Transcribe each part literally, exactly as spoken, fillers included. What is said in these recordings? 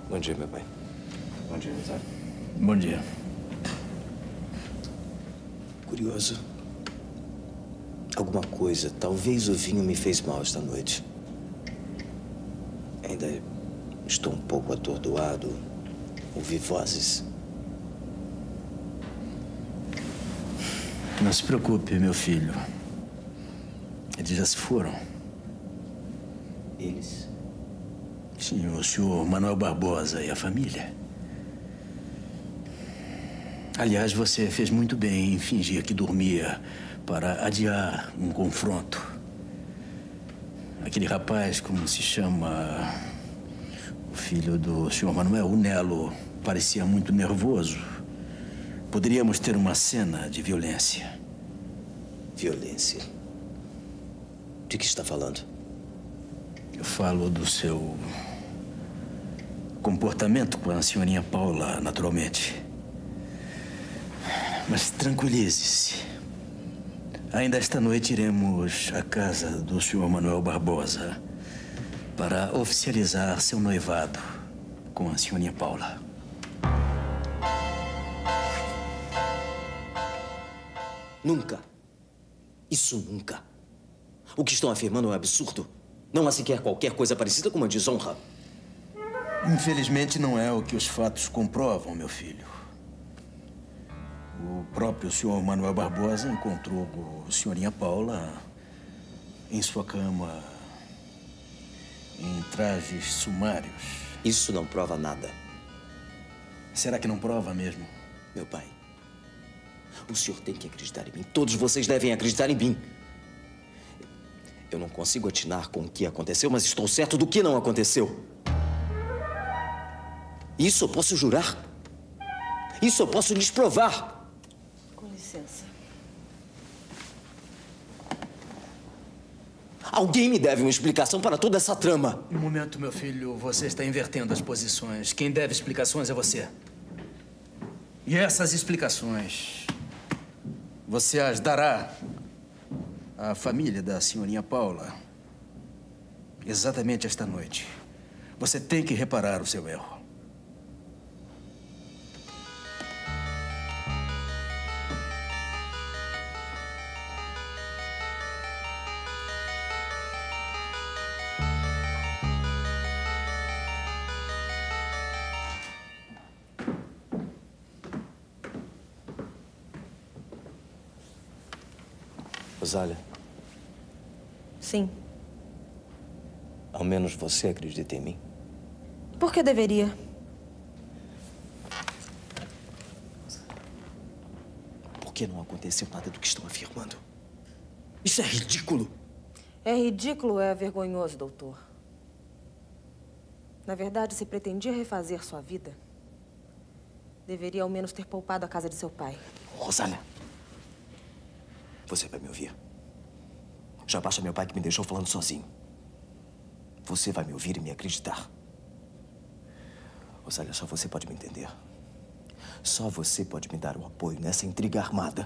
Bom dia, meu pai. Bom dia, Rosário. Bom dia. Curioso. Alguma coisa, talvez o vinho me fez mal esta noite. Ainda estou um pouco atordoado. Ouvi vozes. Não se preocupe, meu filho. Eles já se foram. Eles? Sim, o senhor Manuel Barbosa e a família. Aliás, você fez muito bem em fingir que dormia para adiar um confronto. Aquele rapaz, como se chama, o filho do senhor Manuel, o Nelo, parecia muito nervoso. Poderíamos ter uma cena de violência. Violência? De que está falando? Eu falo do seu comportamento com a senhorinha Paula, naturalmente. Mas tranquilize-se. Ainda esta noite iremos à casa do senhor Manuel Barbosa para oficializar seu noivado com a senhorinha Paula. Nunca. Isso nunca. O que estão afirmando é um absurdo. Não há sequer qualquer coisa parecida com uma desonra. Infelizmente, não é o que os fatos comprovam, meu filho. O próprio senhor Manuel Barbosa encontrou a senhorinha Paula em sua cama, em trajes sumários. Isso não prova nada. Será que não prova mesmo? Meu pai, o senhor tem que acreditar em mim. Todos vocês devem acreditar em mim. Eu não consigo atinar com o que aconteceu, mas estou certo do que não aconteceu. Isso eu posso jurar. Isso eu posso lhes provar. Com licença. Alguém me deve uma explicação para toda essa trama. Um momento, meu filho. Você está invertendo as posições. Quem deve explicações é você. E essas explicações você as dará à família da senhorinha Paula exatamente esta noite. Você tem que reparar o seu erro. Rosália. Sim. Ao menos você acredita em mim? Por que deveria? Por que não aconteceu nada do que estão afirmando? Isso é ridículo. É ridículo, é vergonhoso, doutor. Na verdade, se pretendia refazer sua vida, deveria ao menos ter poupado a casa de seu pai. Rosália. Você vai me ouvir. Já basta meu pai que me deixou falando sozinho. Você vai me ouvir e me acreditar. Rosália, só você pode me entender. Só você pode me dar o apoio nessa intriga armada.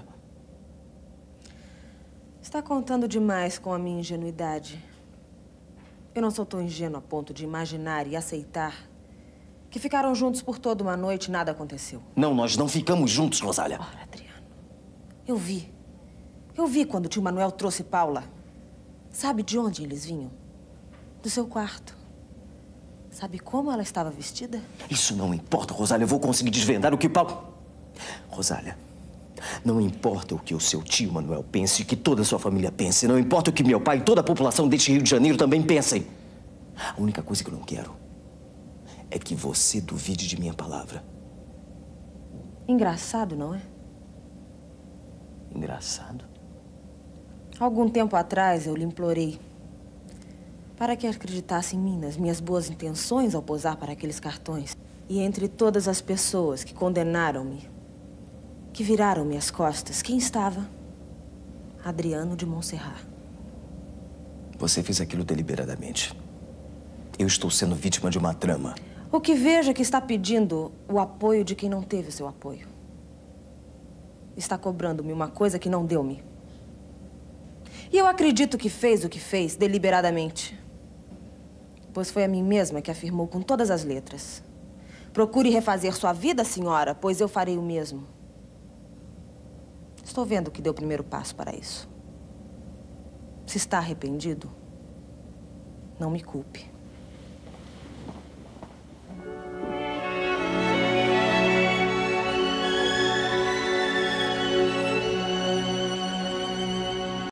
Está contando demais com a minha ingenuidade. Eu não sou tão ingênua a ponto de imaginar e aceitar que ficaram juntos por toda uma noite e nada aconteceu. Não, nós não ficamos juntos, Rosália. Ora, Adriano, eu vi. Eu vi quando o tio Manuel trouxe Paula. Sabe de onde eles vinham? Do seu quarto. Sabe como ela estava vestida? Isso não importa, Rosália. Eu vou conseguir desvendar o que Paula... Rosália, não importa o que o seu tio Manuel pense e que toda a sua família pense. Não importa o que meu pai e toda a população deste Rio de Janeiro também pensem. A única coisa que eu não quero é que você duvide de minha palavra. Engraçado, não é? Engraçado? Algum tempo atrás, eu lhe implorei para que acreditasse em mim, nas minhas boas intenções ao posar para aqueles cartões. E entre todas as pessoas que condenaram-me, que viraram-me as costas, quem estava? Adriano de Montserrat. Você fez aquilo deliberadamente. Eu estou sendo vítima de uma trama. O que vejo é que está pedindo o apoio de quem não teve o seu apoio. Está cobrando-me uma coisa que não deu-me. E eu acredito que fez o que fez deliberadamente. Pois foi a mim mesma que afirmou com todas as letras Procure refazer sua vida, senhora, pois eu farei o mesmo. Estou vendo que deu o primeiro passo para isso. Se está arrependido, não me culpe.